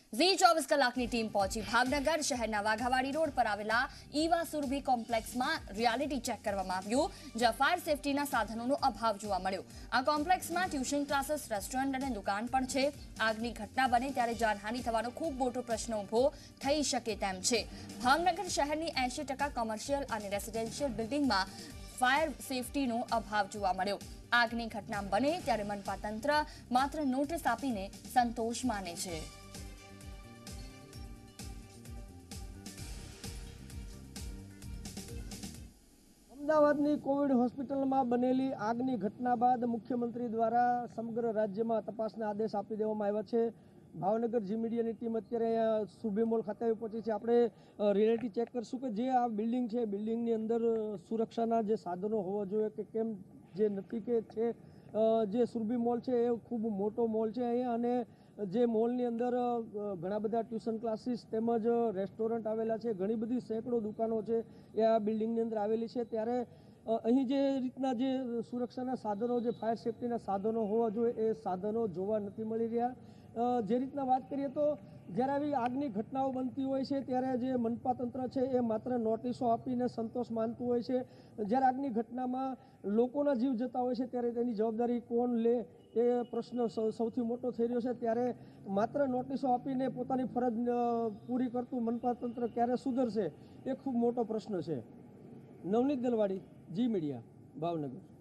ઝી 24 કલાકની ટીમ પહોંચી ભાવનગર શહેરના વાઘાવાડી રોડ પર આવેલા ઈવા સુરભી કોમ્પ્લેક્સમાં રિયાલિટી ચેક કરવામાં આવ્યું, જ્યાં ફાયર સેફટીના સાધનોનો અભાવ જોવા મળ્યો। આ કોમ્પ્લેક્સમાં ટ્યુશન ક્લાસીસ, રેસ્ટોરન્ટ અને દુકાન પણ છે। આગની ઘટના બને ત્યારે જાનહાનિ થવાનો ખૂબ મોટો પ્રશ્ન ઊભો થઈ શકે તેમ છે। ભાવનગર શહેરની 80% કોમર્શિયલ અને રેસિડેન્શિયલ બિલ્ડિંગમાં ફાયર સેફટીનો અભાવ જોવા મળ્યો। આગની ઘટના બને ત્યારે મનપા તંત્ર માત્ર નોટિસ આપીને સંતોષ માને છે। અમદાવાદની કોવિડ હોસ્પિટલમાં બનેલી આગની ઘટના બાદ મુખ્યમંત્રી દ્વારા સમગ્ર રાજ્યમાં તપાસના આદેશ આપી દેવામાં આવ્યા છે। ભાવનગર જી મીડિયાની ટીમ અત્યારે અહીંયા સુરભી મોલ ખાતે પહોંચી છે। આપણે રિયાલિટી ચેક કરશું કે જે આ બિલ્ડિંગ છે, બિલ્ડિંગની અંદર સુરક્ષાના જે સાધનો હોવા જોઈએ કે કેમ જે નથી કે છે। જે સુરભી મોલ છે એ ખૂબ મોટો મોલ છે અહીંયા, અને જે મોલની અંદર ઘણા બધા ટ્યુશન ક્લાસીસ તેમજ રેસ્ટોરન્ટ આવેલા છે, ઘણી બધી સેંકડો દુકાનો છે એ આ બિલ્ડિંગની અંદર આવેલી છે। ત્યારે અહીં જે રીતના જે સુરક્ષાના સાધનો, જે ફાયર સેફટીના સાધનો હોવા જોઈએ એ સાધનો જોવા નથી મળી રહ્યા। જે રીતના વાત કરીએ તો જ્યારે આવી આગની ઘટનાઓ બનતી હોય છે ત્યારે જે મનપા તંત્ર છે એ માત્ર નોટિસો આપીને સંતોષ માનતું હોય છે। જ્યારે આગની ઘટનામાં લોકોના જીવ જતા હોય છે ત્યારે તેની જવાબદારી કોણ લે એ પ્રશ્ન સૌથી મોટો થઈ રહ્યો છે। ત્યારે માત્ર નોટિસો આપીને પોતાની ફરજ પૂરી કરતું મનપા તંત્ર ક્યારે સુધરશે એ ખૂબ મોટો પ્રશ્ન છે। Navneet Galwadi, Zee media, Bhavnagar.